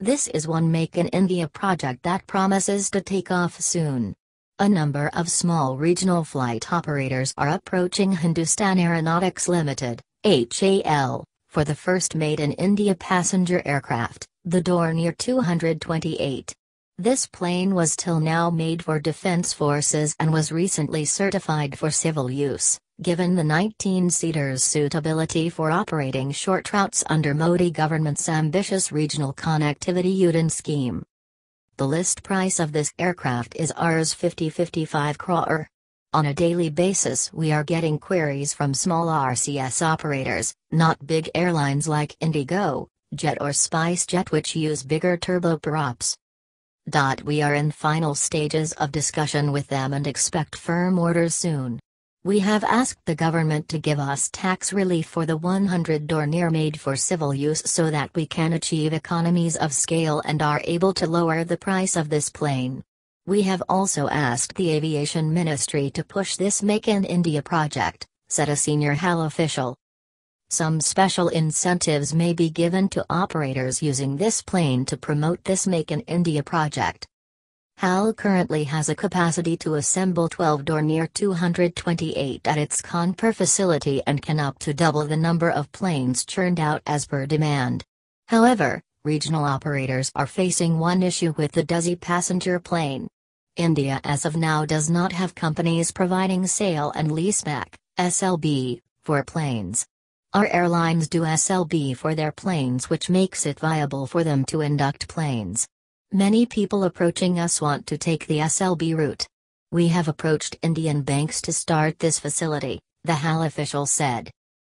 This is one Make in India project that promises to take off soon. A number of small regional flight operators are approaching Hindustan Aeronautics Ltd, HAL, for the first made in India passenger aircraft, the Dornier 228. This plane was till now made for defense forces and was recently certified for civil use, given the 19-seater's suitability for operating short routes under Modi government's ambitious regional connectivity UDAN scheme. The list price of this aircraft is Rs 55 crore. On a daily basis we are getting queries from small RCS operators, not big airlines like IndiGo, Jet or SpiceJet which use bigger turboprops. We are in final stages of discussion with them and expect firm orders soon. We have asked the government to give us tax relief for the 100 Dornier made for civil use so that we can achieve economies of scale and are able to lower the price of this plane. We have also asked the Aviation Ministry to push this Make in India project, said a senior HAL official. Some special incentives may be given to operators using this plane to promote this Make in India project. HAL currently has a capacity to assemble 12 Dornier 228 at its Kanpur facility and can up to double the number of planes churned out as per demand. However, regional operators are facing one issue with the Desi passenger plane. India as of now does not have companies providing sale and leaseback (SLB) for planes. Our airlines do SLB for their planes, which makes it viable for them to induct planes. Many people approaching us want to take the SLB route. We have approached Indian banks to start this facility, the HAL official said.